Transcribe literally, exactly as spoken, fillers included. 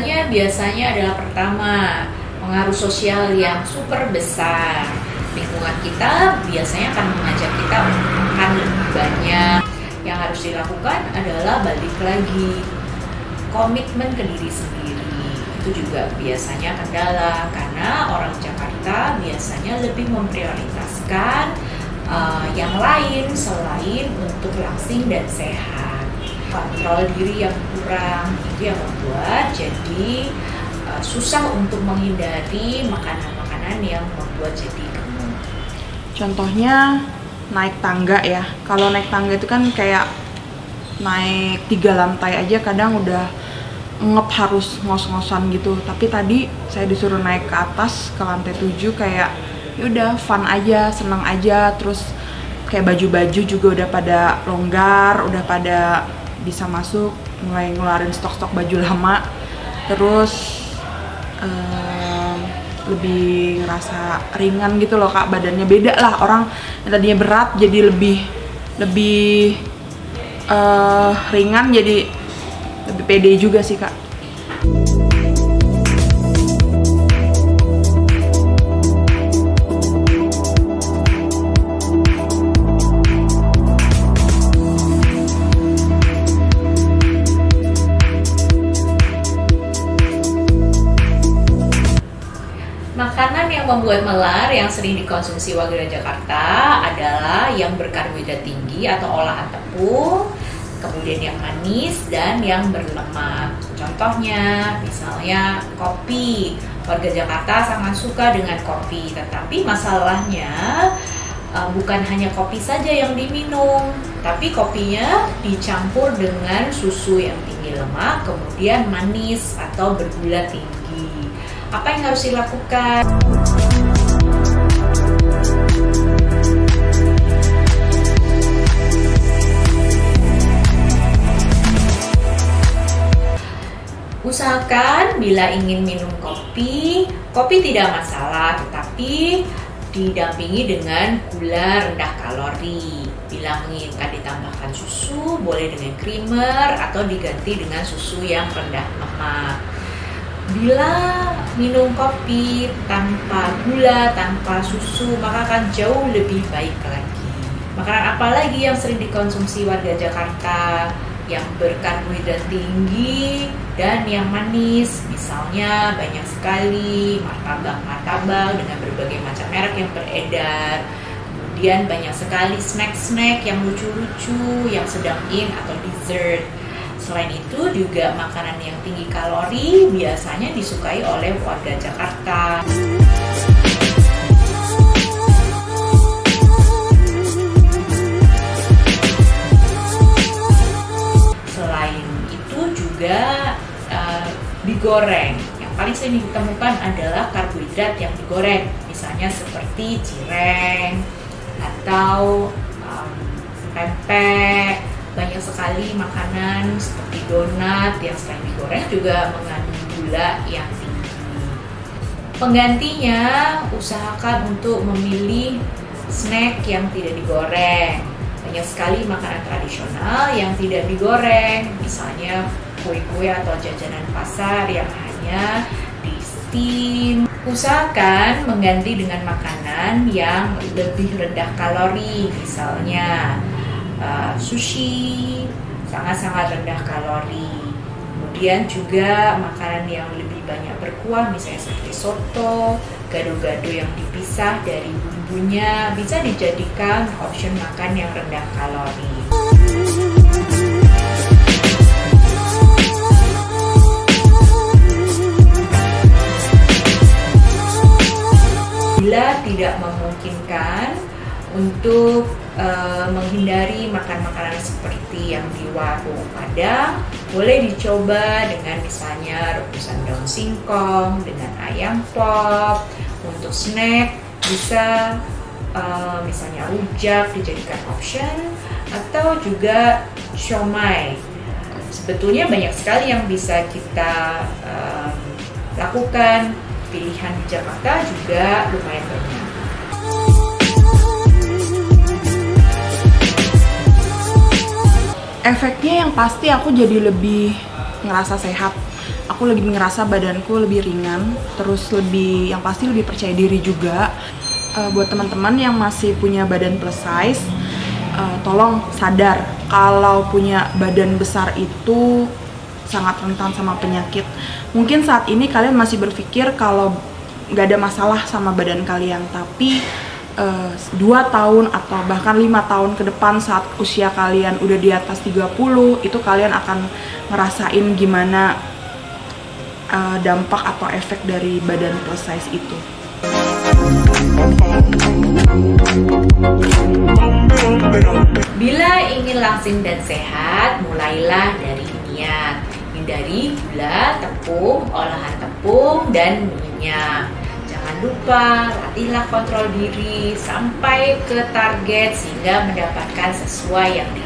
Kendalanya biasanya adalah pertama, pengaruh sosial yang super besar. Lingkungan kita biasanya akan mengajak kita untuk makan lebih banyak. Yang harus dilakukan adalah balik lagi, komitmen ke diri sendiri. Itu juga biasanya kendala, karena orang Jakarta biasanya lebih memprioritaskan uh, yang lain selain untuk langsing dan sehat. Kontrol diri yang kurang, itu yang membuat jadi uh, susah untuk menghindari makanan-makanan yang membuat jadi gemuk. Contohnya naik tangga ya. Kalau naik tangga itu kan kayak naik tiga lantai aja kadang udah ngep, harus ngos-ngosan gitu. Tapi tadi saya disuruh naik ke atas ke lantai tujuh, kayak yaudah fun aja, seneng aja. Terus kayak baju-baju juga udah pada longgar, udah pada bisa masuk, mulai ngeluarin stok-stok baju lama. Terus um, lebih ngerasa ringan gitu loh kak, badannya beda lah. Orang yang tadinya berat jadi lebih lebih uh, ringan, jadi lebih pede juga sih kak. Makanan yang membuat melar yang sering dikonsumsi warga Jakarta adalah yang berkarbohidrat tinggi atau olahan tepung, kemudian yang manis dan yang berlemak. Contohnya misalnya kopi. Warga Jakarta sangat suka dengan kopi, tetapi masalahnya bukan hanya kopi saja yang diminum, tapi kopinya dicampur dengan susu yang tinggi lemak, kemudian manis atau bergula tinggi. Apa yang harus dilakukan? Usahakan bila ingin minum kopi, kopi tidak masalah, tetapi didampingi dengan gula rendah kalori. Bila menginginkan ditambahkan susu, boleh dengan creamer atau diganti dengan susu yang rendah lemak. Bila minum kopi tanpa gula, tanpa susu, maka akan jauh lebih baik lagi. Makanan apa lagi yang sering dikonsumsi warga Jakarta yang berkarbohidrat tinggi dan yang manis? Misalnya banyak sekali martabak-martabak dengan berbagai macam merek yang beredar. Kemudian banyak sekali snack-snack yang lucu-lucu, yang sedang in atau dessert. Selain itu juga makanan yang tinggi kalori biasanya disukai oleh warga Jakarta. Selain itu juga uh, digoreng. Yang paling sering ditemukan adalah karbohidrat yang digoreng, misalnya seperti cireng atau um, pempek. Banyak sekali makanan seperti donat yang selain digoreng juga mengandung gula yang tinggi. Penggantinya, usahakan untuk memilih snack yang tidak digoreng. Banyak sekali makanan tradisional yang tidak digoreng, misalnya kue-kue atau jajanan pasar yang hanya di steam. Usahakan mengganti dengan makanan yang lebih rendah kalori, misalnya Uh, sushi, sangat-sangat rendah kalori. Kemudian juga makanan yang lebih banyak berkuah, misalnya seperti soto, gado-gado yang dipisah dari bumbunya, bisa dijadikan option makan yang rendah kalori. Bila tidak memungkinkan untuk uh, menghindari makan makanan seperti yang di warung Padang, boleh dicoba dengan misalnya rebusan daun singkong dengan ayam pop. Untuk snack bisa uh, misalnya rujak dijadikan option, atau juga siomay. Sebetulnya banyak sekali yang bisa kita uh, lakukan. Pilihan di Jakarta juga lumayan banyak. Efeknya yang pasti aku jadi lebih ngerasa sehat. Aku lebih ngerasa badanku lebih ringan, terus lebih, yang pasti lebih percaya diri juga. Uh, buat teman-teman yang masih punya badan plus size, uh, tolong sadar kalau punya badan besar itu sangat rentan sama penyakit. Mungkin saat ini kalian masih berpikir kalau nggak ada masalah sama badan kalian, tapi dua tahun atau bahkan lima tahun ke depan saat usia kalian udah di atas tiga puluh, itu kalian akan ngerasain gimana uh, dampak atau efek dari badan plus size itu. Bila ingin langsing dan sehat, mulailah dari niat. Hindari gula, tepung, olahan tepung, dan minyak. Jangan lupa, latihlah kontrol diri sampai ke target sehingga mendapatkan sesuai yang